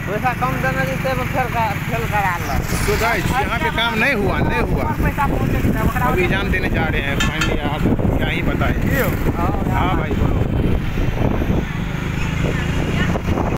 पैसा कम देना जैसे फेल करा लो। तो गाइस यहाँ पे काम नहीं हुआ अभी एग्जाम देने जा रहे हैं फाइनली। आप क्या ही बताएं। हाँ भाई बोलो।